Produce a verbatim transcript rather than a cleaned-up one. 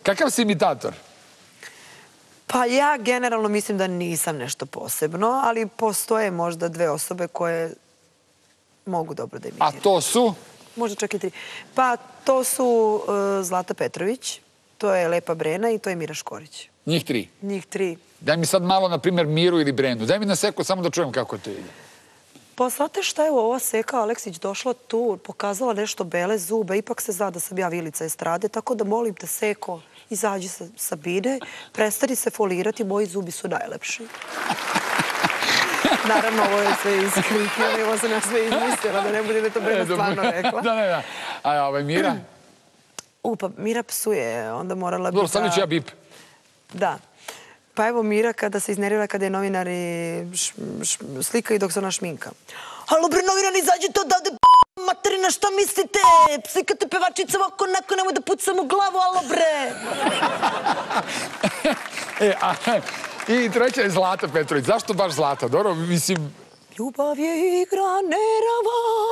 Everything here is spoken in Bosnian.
Kakav si imitator? Pa ja generalno mislim da nisam nešto posebno, ali postoje možda dve osobe koje mogu dobro da imitiraju. A to su? Možda čak i tri. Pa to su Zlata Petrović, to je Lepa Brena i to je Mira Škorić. Njih tri? Njih tri. Daj mi sad malo, na primjer, Miru ili Brenu. Daj mi na seko samo da čujem kako to ide. Pa znate šta je ova Seka Aleksić došla tu, pokazala nešto bele zube, ipak se zna da sam ja vilica estrade, tako da molim te, Seko, izađi sa Sabine, prestani se folirati, moji zubi su najlepši. Naravno, ovo je sve iskripljeno, ovo sam ja sve izmislila, da ne bude da to Brena stvarno rekla. Da, ne, da. A ovaj Mira? U, pa Mira psuje, onda morala bi da... Dobro, stavit ću ja bip. Da. Pa evo Mira kada se iznerila kada je novinari slikaju dok se ona šminka. Halo bre novinari, izađite odavde, materina, šta mislite? Slikate pevačica ovako, neko, nemoj da pucam u glavu, halo bre! I treća je Zlata Petrović. Zašto baš Zlata? Dobro, mislim... Ljubav je igra nerava,